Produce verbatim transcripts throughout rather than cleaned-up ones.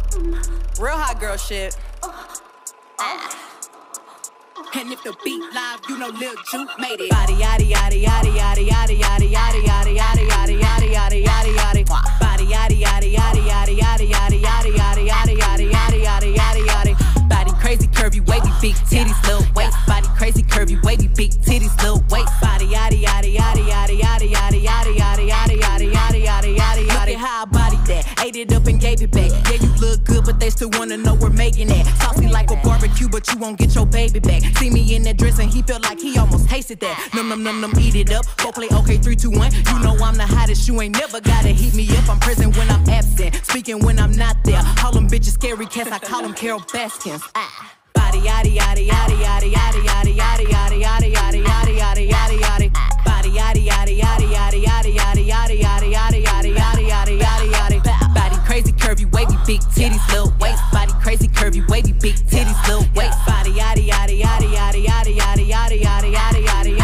Real hot girl shit. And if the beat live, you know Lil Juke made it. Body yaddy yaddy yaddy yaddy yaddy yaddy yaddy yaddy yaddy yaddy yaddy yaddy yaddy yaddy. Body yaddy yaddy yaddy yaddy yaddy yaddy yaddy yaddy yaddy yaddy yaddy yaddy yaddy yaddy. Body crazy, curvy, wavy, big titties, little waist. Body crazy, curvy, wavy, big titties, little waist. Body yaddy yaddy yaddy yaddy yaddy yaddy yaddy yaddy yaddy yaddy yaddy yaddy yaddy. Look at how I bodied that, ate it up and gave it back. Yeah, you look good, but they still wanna know we're making it. Saucy like a barbecue, but you won't get your baby back. See me in that dress and he felt like he almost tasted that. Num num num num, eat it up. Go play okay, three, two, one. You know I'm the hottest, you ain't never gotta heat me up. I'm present when I'm absent, speaking when I'm not there. Call them bitches scary cats, I call them Carol Baskins. Ah. Body yaddy yaddy yaddy yaddy yaddy yaddy yaddy yaddy yaddy yaddy yaddy yaddy yaddy yaddy. Body yaddy yaddy yaddy yaddy yaddy yaddy yaddy yaddy yaddy yaddy yaddy yaddy yaddy yaddy. Body crazy, curvy, wavy, big titties, little waist. Body crazy, curvy, wavy, big titties, little waist. Body yaddy yaddy yaddy yaddy yaddy yaddy yaddy yaddy yaddy yaddy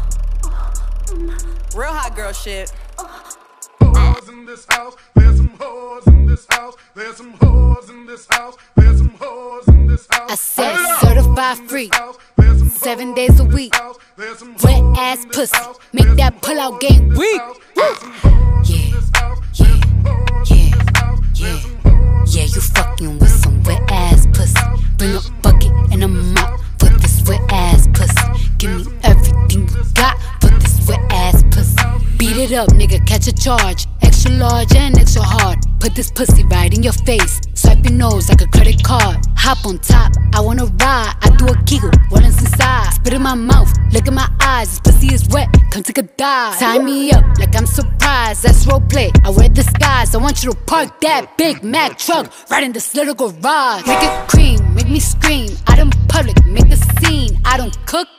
yaddy. Real hot girl shit. Whores in this house, there's some whores in this house, there's some whores in this house, there's some whores in this house. I said certified freak, seven days a week, wet ass pussy, make that pull out game weak. Yeah, yeah, yeah, yeah, yeah, you fucking with some wet ass pussy. Bring a bucket and a mop for this wet ass pussy. Give me everything you got for this wet ass pussy. Beat it up, nigga, catch a charge. Extra large and extra hard. Put this pussy right in your face. Swipe your nose like a credit card. Hop on top, I wanna ride. I do a giggle, what is inside? Spit in my mouth, look in my eyes. This pussy is wet, come take a dive. Tie me up like I'm surprised, that's roleplay. I wear disguise, I want you to park that Big Mac truck right in this little garage. Make it cream, make me scream. Out in public, make a scene. I don't cook,